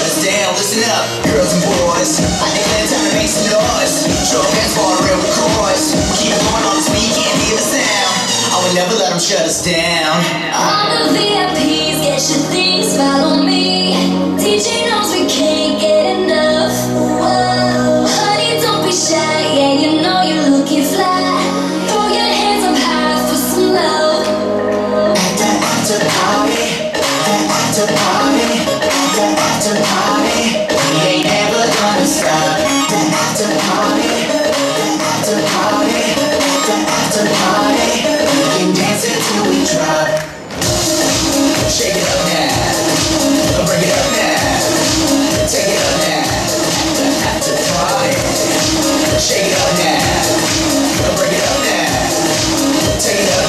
us down. Listen up, girls and boys. I declare time to make some noise. Show hands for the real chorus. Keep going on this weekend, hear the sound. I will never let them shut us down. All the VIPs, get your things, follow me. DJ knows we can't get enough. Whoa. Honey, don't be shy, yeah, you know you're looking fly. Throw your hands up high for some love. At the after party, after party, after party. We ain't never gonna stop. The after party, after party, after party. We can dance until we drop. Shake it up now, break it up now, take it up now. The after party. Shake it up now, break it up now, take it up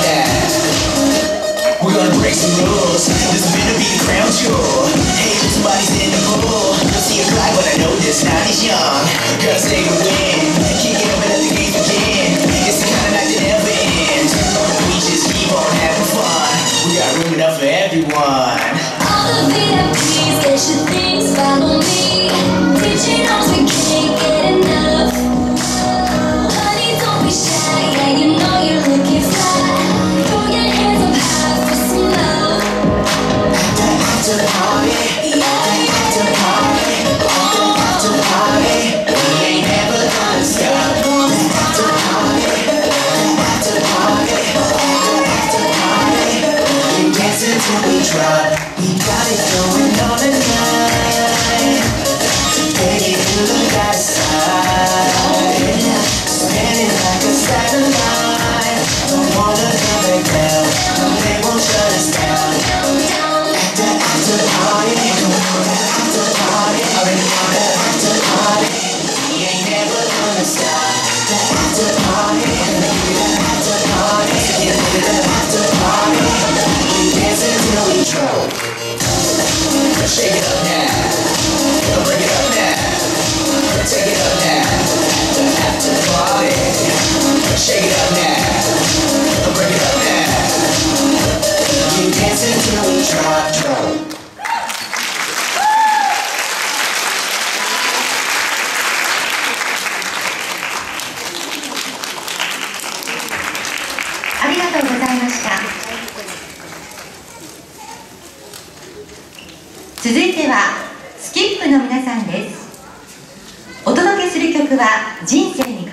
now. We're gonna break some rules. This is gonna be the crown jewel. Hey, somebody's in the pool. You'll see a clock, but I know this night is young. Girls take a win. Kick it up and let the game begin. It's the kind of night that never ends. We just keep on having fun. We got room enough for everyone. All the VIPs, get your things, follow me. DJ knows we can't get enough. Honey, don't be shy, yeah, you know you're looking fly. Throw your hands up high for some love. The after party, the after party, the after party. We ain't never gonna stop. The after party, the after party, the after party. We can dance until we drop. We got it going on tonight. Take it to the right side. Spinning like a satellite. Don't wanna come back down. No, they won't shut us down. At the after party, the after party, the after party. We ain't never gonna stop. The after party, the after party, the after party. We dance until we drop. Shake it up now, break it up now, take it up now. The after party. Shake it up now, break it up now. You dance until we drop. ありがとうございました。続いてはスキップの皆さんです。お届けする曲は人生に